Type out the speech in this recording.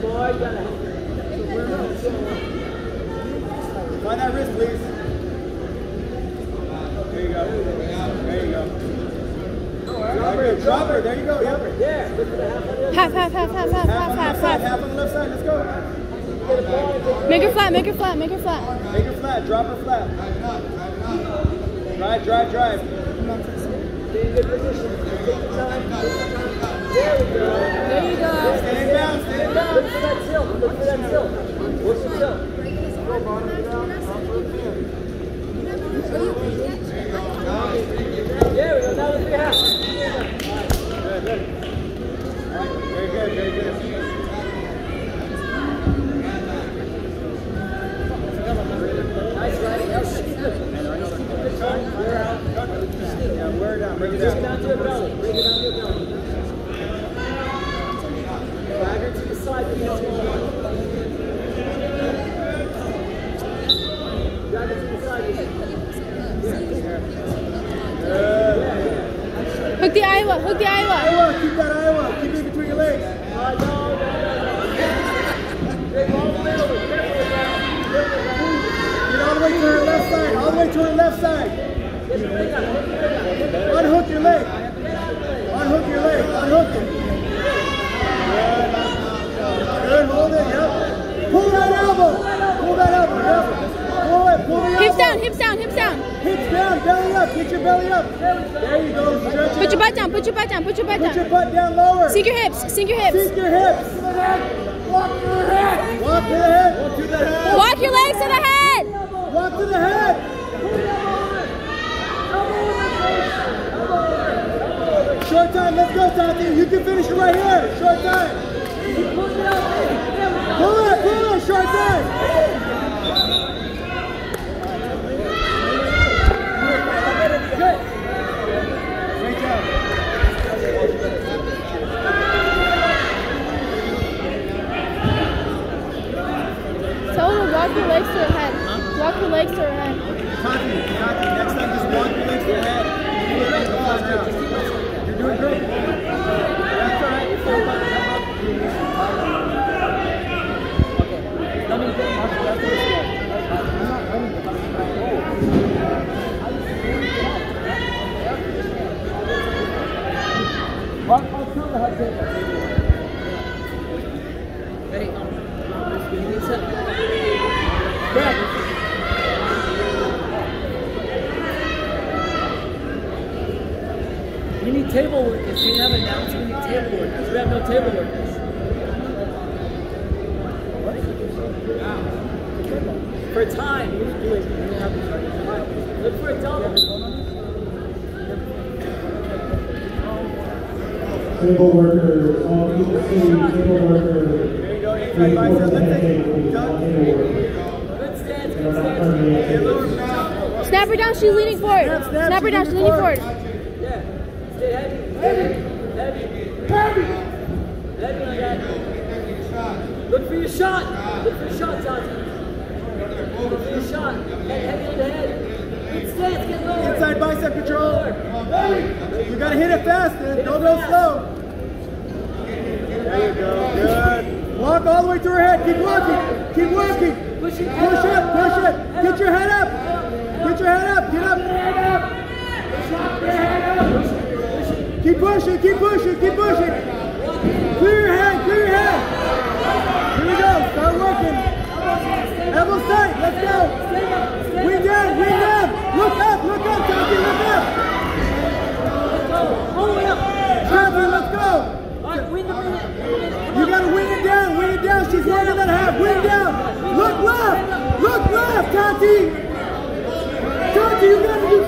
Find that wrist, please. There you go. There you go. Drop her. There you go. Yep. Half. Half on the left side. Let's go. Make her flat. Make her flat. Make her flat. Make her flat. Drop her flat. Drive. Stay in good position. Take your time. There we go. There you go. Stay in bounds. Look for that tilt. Work the tilt. There we go. Now let's get half. Good. Very good. Nice, right? Yeah, wear it down. Bring it down to your belly. Drag her to the side. Drag her to the side. Hook the Iowa. Keep that Iowa. Keep it between your legs. Get all the way to her left side. Unhook your leg. Unhook it. Good. Hold it. Yep. Pull that elbow. Yep. Pull it. Hips down. Hips down. Belly up. Get your belly up. There you go. Stretch Put your butt down. Put your butt down. Put your butt down lower. Sink your hips. Walk to the head. Walk your legs to the head. Walk to the head. Short time. Let's go, Tati. You can finish it right here. Short time. Pull it. Short time. Tell her to walk your legs to her head. Walk your legs to her head. Tati, next time just walk your legs to her head. You're doing great. That's all right. We need table workers. We have announced we need table workers. We have no table workers. For time, we do it. Look for a double. Table worker, all people see, table worker. There you go. Inside bicep. Let's take it. Good stance. Snap her down. She's leaning forward. Snap her down. She's leaning forward. Yeah. Stay heavy like that. Look for your shot. Tati. Look for your shot. Heavy on the head. Good stance. Get lower. Inside bicep control. You gotta hit it fast, man. Don't go slow. There you go. Good. Walk all the way through her head. Keep walking. Push it. Get your head up. Get up. Keep pushing. Clear your head. Here we go. Start working. Elbow tight. Let's go. Wing down. Look up, Tati. Look up. All the way up. Tati, let's go. You gotta wing it down. She's working that half. Wing down. Look left, Tati. You gotta do